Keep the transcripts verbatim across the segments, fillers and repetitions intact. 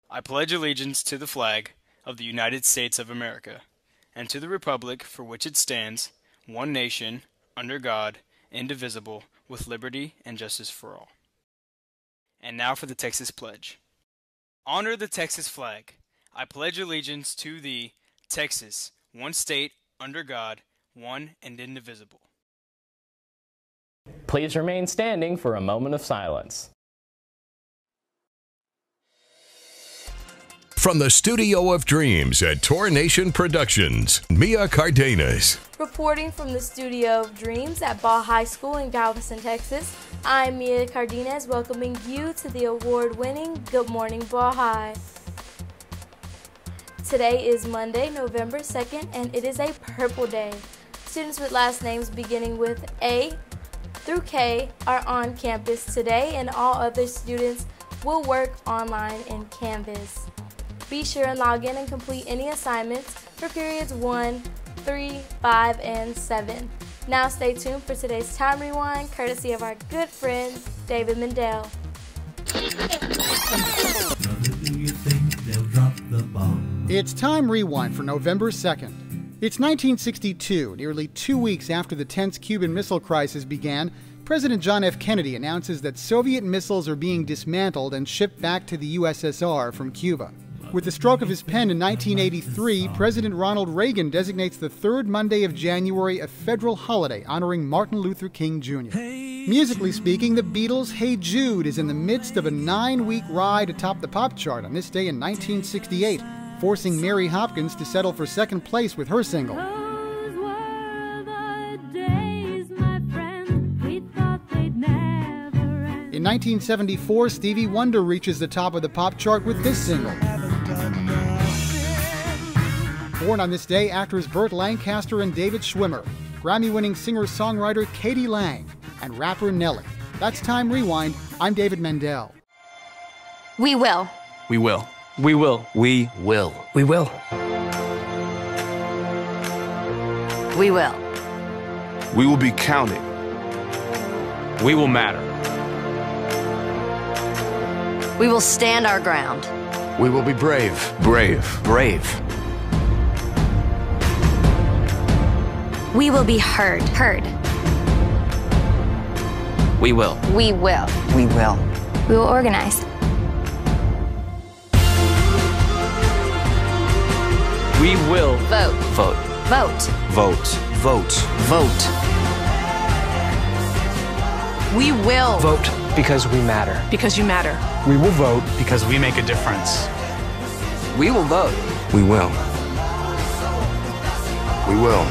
I pledge allegiance to the flag of the United States of America, and to the republic for which it stands, one nation, under God, indivisible, with liberty and justice for all. And now for the Texas Pledge. Honor the Texas flag. I pledge allegiance to the Texas, one state, under God, one and indivisible. Please remain standing for a moment of silence. From the Studio of Dreams at Tour Nation Productions, Mia Cardenas. Reporting from the Studio of Dreams at Ball High School in Galveston, Texas, I'm Mia Cardenas, welcoming you to the award-winning Good Morning Ball High. Today is Monday, November second, and it is a purple day. Students with last names beginning with A through K are on campus today, and all other students will work online in Canvas. Be sure and log in and complete any assignments for periods one, three, five, and seven. Now stay tuned for today's Time Rewind, courtesy of our good friend, David Mendel. It's Time Rewind for November second. It's nineteen sixty-two, nearly two weeks after the tense Cuban Missile Crisis began. President John F. Kennedy announces that Soviet missiles are being dismantled and shipped back to the U S S R from Cuba. With the stroke of his pen in nineteen eighty-three, President Ronald Reagan designates the third Monday of January a federal holiday honoring Martin Luther King Junior Musically speaking, the Beatles' Hey Jude is in the midst of a nine-week ride atop the pop chart on this day in nineteen sixty-eight, forcing Mary Hopkins to settle for second place with her single. In nineteen seventy-four, Stevie Wonder reaches the top of the pop chart with this single. Born on this day, actors Burt Lancaster and David Schwimmer, Grammy-winning singer-songwriter Katie Lang, and rapper Nelly. That's Time Rewind. I'm David Mendel. We will. We will. We will. We will. We will. We will. We will be counted. We will matter. We will stand our ground. We will be brave. Brave. Brave. We will be heard. Heard. We will. We will. We will. We will organize. We will. Vote. Vote. Vote. Vote. Vote. Vote. We will. Vote because we matter. Because you matter. We will vote Because we make a difference. We will vote. We will. We will.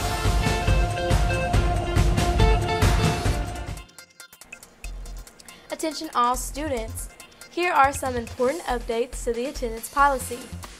Attention all students. Here are some important updates to the attendance policy.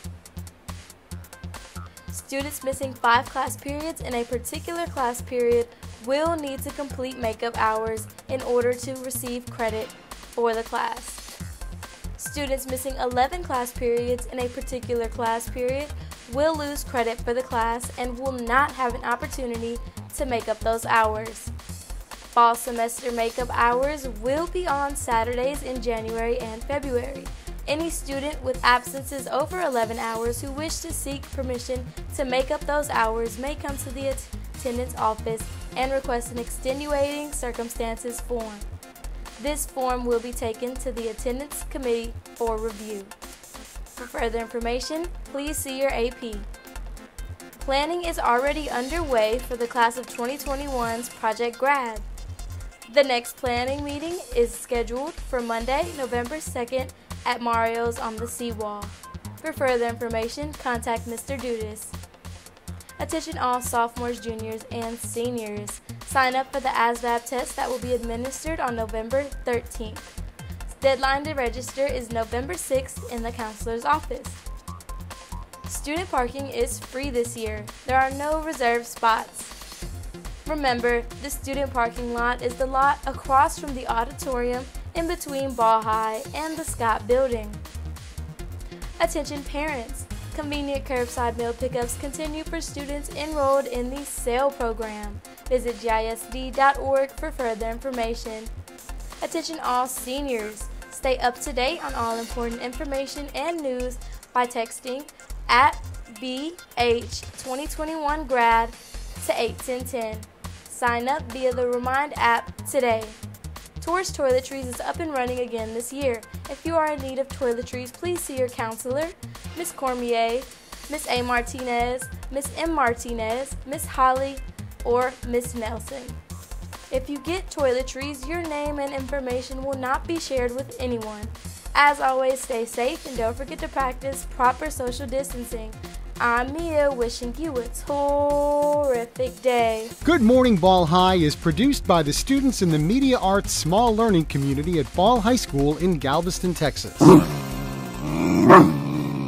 Students missing five class periods in a particular class period will need to complete makeup hours in order to receive credit for the class. Students missing eleven class periods in a particular class period will lose credit for the class and will not have an opportunity to make up those hours. Fall semester makeup hours will be on Saturdays in January and February. Any student with absences over eleven hours who wish to seek permission to make up those hours may come to the attendance office and request an extenuating circumstances form. This form will be taken to the attendance committee for review. For further information, please see your A P. Planning is already underway for the class of twenty twenty-one's Project Grad. The next planning meeting is scheduled for Monday, November second at Mario's on the Seawall. For further information, contact Mister Dudas. Attention all sophomores, juniors, and seniors. Sign up for the A S V A B test that will be administered on November thirteenth. Deadline to register is November sixth in the counselor's office. Student parking is free this year. There are no reserved spots. Remember, the student parking lot is the lot across from the auditorium in between Ball High and the Scott Building. Attention parents, convenient curbside meal pickups continue for students enrolled in the SAIL program. Visit G I S D dot org for further information. Attention all seniors, Stay up to date on all important information and news by texting at B H twenty twenty-one grad to eight ten ten. Sign up via the Remind app today. Tours Toiletries is up and running again this year. If you are in need of toiletries, please see your counselor, Miz Cormier, Miz A. Martinez, Miz M. Martinez, Miz Holly, or Miz Nelson. If you get toiletries, your name and information will not be shared with anyone. As always, stay safe and don't forget to practice proper social distancing. I'm Mia, wishing you a terrific day. Good Morning Ball High is produced by the students in the Media Arts Small Learning Community at Ball High School in Galveston, Texas.